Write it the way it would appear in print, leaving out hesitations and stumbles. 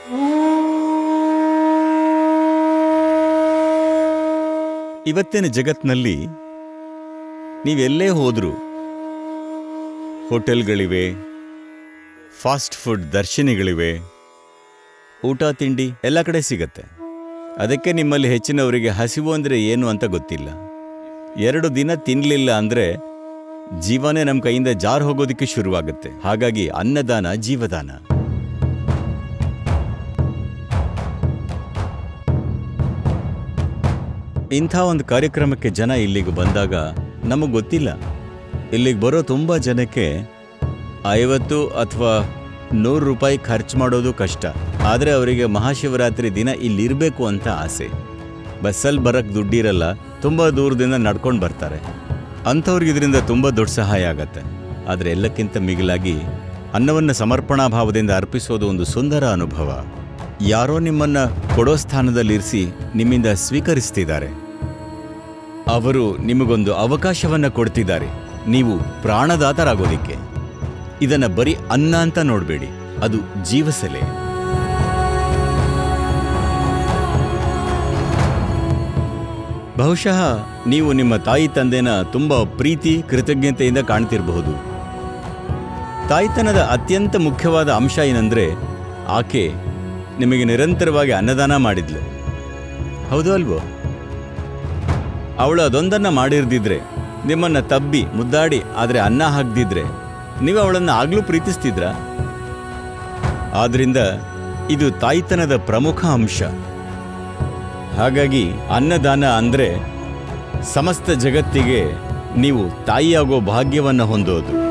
ಇವತ್ತಿನ ಜಗತ್ತಿನಲ್ಲಿ ನೀವೆಲ್ಲೇ ಹೋದರೂ ಹೋಟೆಲ್ಗಳಿವೆ, ಫಾಸ್ಟ್ ಫುಡ್ ದರ್ಶಿನಿಗಳಿವೆ, ಊಟ ತಿಂಡಿ ಎಲ್ಲ ಕಡೆ ಸಿಗತ್ತೆ. ಅದಕ್ಕೆ ನಿಮ್ಮಲ್ಲಿ ಹೆಚ್ಚಿನವರಿಗೆ ಹಸಿವು ಅಂದರೆ ಏನು ಅಂತ ಗೊತ್ತಿಲ್ಲ. 2 ದಿನ ತಿನ್ನಲಿಲ್ಲ ಅಂದರೆ ಜೀವನೇ ನಮ್ಮ ಕೈಯಿಂದ ಜಾರು ಹೋಗೋದಕ್ಕೆ ಶುರುವಾಗುತ್ತೆ. ಹಾಗಾಗಿ ಅನ್ನದಾನ ಜೀವದಾನ. ಇಂಥ ಒಂದು ಕಾರ್ಯಕ್ರಮಕ್ಕೆ ಜನ ಇಲ್ಲಿಗೆ ಬಂದಾಗ ನಮಗೆ ಗೊತ್ತಿಲ್ಲ, ಇಲ್ಲಿಗೆ ಬರೋ ತುಂಬ ಜನಕ್ಕೆ 50 ಅಥವಾ 100 ರೂಪಾಯಿ ಖರ್ಚು ಮಾಡೋದು ಕಷ್ಟ. ಆದರೆ ಅವರಿಗೆ ಮಹಾಶಿವರಾತ್ರಿ ದಿನ ಇಲ್ಲಿರಬೇಕು ಅಂತ ಆಸೆ. ಬಸ್ಸಲ್ಲಿ ಬರೋಕ್ಕೆ ದುಡ್ಡಿರಲ್ಲ, ತುಂಬ ದೂರದಿಂದ ನಡ್ಕೊಂಡು ಬರ್ತಾರೆ. ಅಂಥವ್ರಿಗೆ ಇದರಿಂದ ತುಂಬ ದೊಡ್ಡ ಸಹಾಯ ಆಗತ್ತೆ. ಆದರೆ ಎಲ್ಲಕ್ಕಿಂತ ಮಿಗಿಲಾಗಿ ಅನ್ನವನ್ನು ಸಮರ್ಪಣಾ ಭಾವದಿಂದ ಅರ್ಪಿಸೋದು ಒಂದು ಸುಂದರ ಅನುಭವ. ಯಾರೋ ನಿಮ್ಮನ್ನು ಕೊಡೋ ಸ್ಥಾನದಲ್ಲಿರಿಸಿ ನಿಮ್ಮಿಂದ ಸ್ವೀಕರಿಸ್ತಿದ್ದಾರೆ. ಅವರು ನಿಮಗೊಂದು ಅವಕಾಶವನ್ನು ಕೊಡ್ತಿದ್ದಾರೆ, ನೀವು ಪ್ರಾಣದಾತರಾಗೋದಿಕ್ಕೆ. ಇದನ್ನು ಬರೀ ಅನ್ನ ಅಂತ ನೋಡಬೇಡಿ, ಅದು ಜೀವಸೆಲೆ. ಬಹುಶಃ ನೀವು ನಿಮ್ಮ ತಾಯಿ ತಂದೆನ ತುಂಬ ಪ್ರೀತಿ ಕೃತಜ್ಞತೆಯಿಂದ ಕಾಣ್ತಿರಬಹುದು. ತಾಯ್ತನದ ಅತ್ಯಂತ ಮುಖ್ಯವಾದ ಅಂಶ ಏನಂದರೆ, ಆಕೆ ನಿಮಗೆ ನಿರಂತರವಾಗಿ ಅನ್ನದಾನ ಮಾಡಿದ್ಲು. ಹೌದು ಅಲ್ವೋ? ಅವಳು ಅದೊಂದನ್ನು ಮಾಡಿರ್ದಿದ್ರೆ, ನಿಮ್ಮನ್ನು ತಬ್ಬಿ ಮುದ್ದಾಡಿ ಆದರೆ ಅನ್ನ ಹಾಕ್ದಿದ್ರೆ, ನೀವು ಅವಳನ್ನು ಆಗಲೂ ಪ್ರೀತಿಸ್ತಿದ್ರ? ಆದ್ದರಿಂದ ಇದು ತಾಯ್ತನದ ಪ್ರಮುಖ ಅಂಶ. ಹಾಗಾಗಿ ಅನ್ನದಾನ ಅಂದರೆ ಸಮಸ್ತ ಜಗತ್ತಿಗೆ ನೀವು ತಾಯಿಯಾಗೋ ಭಾಗ್ಯವನ್ನು ಹೊಂದೋದು.